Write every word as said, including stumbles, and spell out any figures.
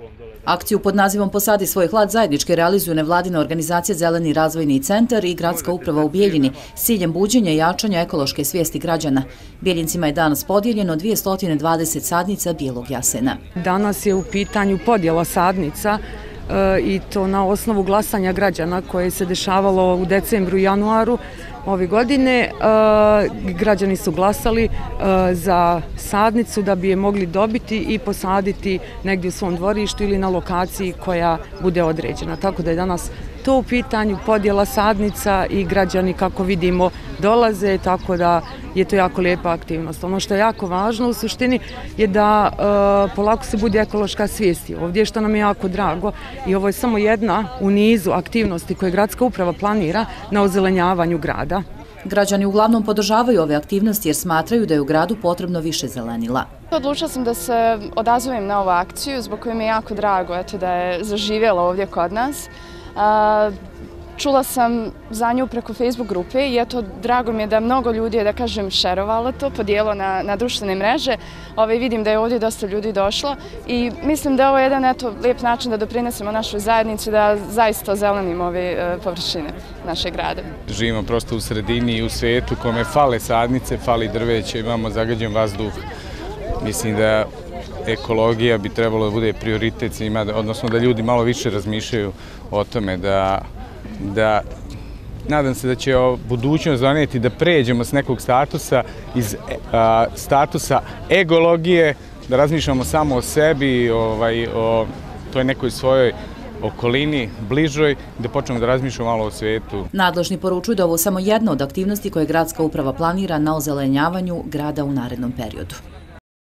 Akciju pod nazivom Posadi svoj hlad zajednički realizuju nevladina organizacija Zeleni razvojni centar i gradska uprava u Bijeljini s ciljem buđenja i jačanja ekološke svijesti građana. Bijeljincima je danas podijeljeno dvjesto dvadeset sadnica bijelog jasena. Danas je u pitanju podjela sadnica i to na osnovu glasanja građana koje se dešavalo u decembru i januaru ove godine. Građani su glasali za sadnicu da bi je mogli dobiti i posaditi negdje u svom dvorištu ili na lokaciji koja bude određena. Tako da je danas to u pitanju podjela sadnica i građani, kako vidimo, dolaze, tako da je to jako lijepa aktivnost. Ono što je jako važno u suštini je da e, polako se bude ekološka svijest ovdje, što nam je jako drago, i ovo je samo jedna u nizu aktivnosti koje gradska uprava planira na ozelenjavanju grada. Građani uglavnom podržavaju ove aktivnosti jer smatraju da je u gradu potrebno više zelenila. Odlučila sam da se odazovem na ovu akciju zbog koje mi je jako drago eto, da je zaživjela ovdje kod nas. A, čula sam za nju preko Facebook grupe i eto, drago mi je da mnogo ljudi je, da kažem, šerovalo to, podijelo na, na društvene mreže. Ove, vidim da je ovdje dosta ljudi došlo i mislim da je ovo jedan eto, lijep način da doprinesemo našoj zajednici, da zaista ozelenimo ove e, površine našeg grada. Živimo prosto u sredini i u svijetu kome fale sadnice, fali drveće, imamo zagađen vazduh. Mislim da ekologija bi trebalo da bude prioritet svima, odnosno da ljudi malo više razmišljaju o tome, da, da nadam se da će budućnost donijeti da pređemo s nekog statusa iz a, statusa egologije, da razmišljamo samo o sebi, ovaj, o toj nekoj svojoj okolini, bližoj, da počnemo da razmišljamo malo o svijetu. Nadležni poručuju da ovo samo jedna od aktivnosti koje gradska uprava planira na ozelenjavanju grada u narednom periodu.